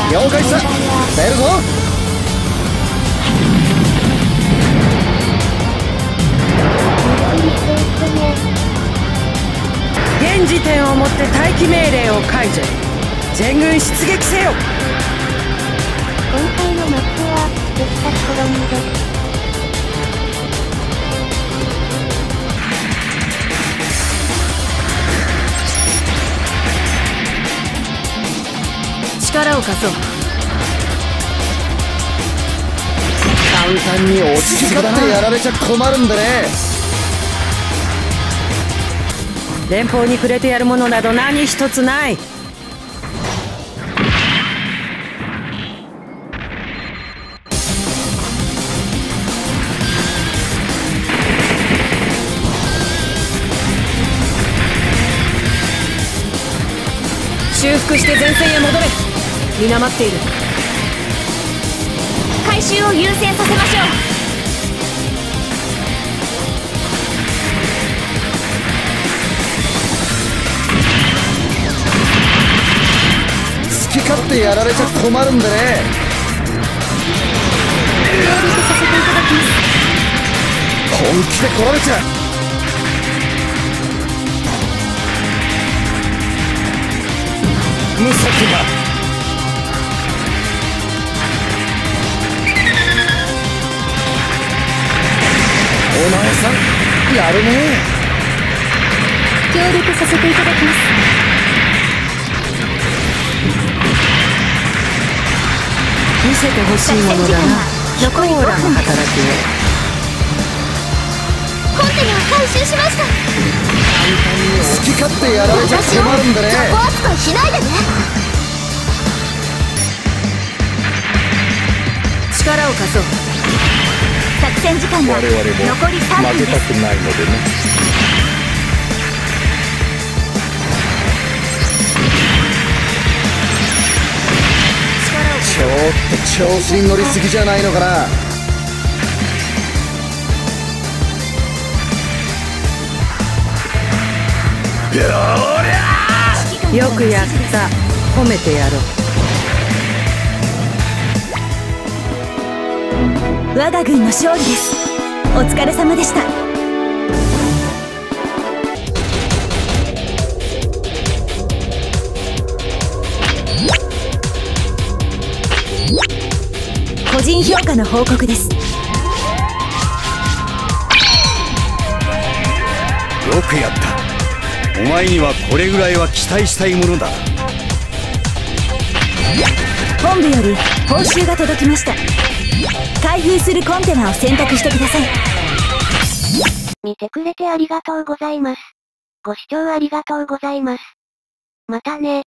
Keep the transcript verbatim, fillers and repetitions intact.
了解さ。出るぞ。 現時点をもって待機命令を解除。全軍出撃せよ。 今回のマップはできた試みです。 力を貸そう。 簡単に落ち着かってやられちゃ困るんでね。 連邦にくれてやるものなど何一つない。修復して前線へ戻れ。皆待っている。 回収を優先させましょう。 好き勝手やられちゃ困るんでね。 協力させていただきます。 本気で来られちゃ無策だ。お前さんやるね。 協力させていただきます。 見せてほしいものだな。 残りごふんです。 コーラの働きを。 コンテナを回収しました。 好き勝手やられちゃ困るんでね。 雑魚扱いしないでね。 力を貸そう。 作戦時間が残りさんぷんです。 負けたくないのでね。ちょっと調子に乗りすぎじゃないのかな。 よくやった。褒めてやろう。 我が軍の勝利です。お疲れ様でした。個人評価の報告です。 よくやった。お前にはこれぐらいは期待したいものだ。 本部より報酬が届きました。開封するコンテナを選択してください。見てくれてありがとうございます。ご視聴ありがとうございます。またね。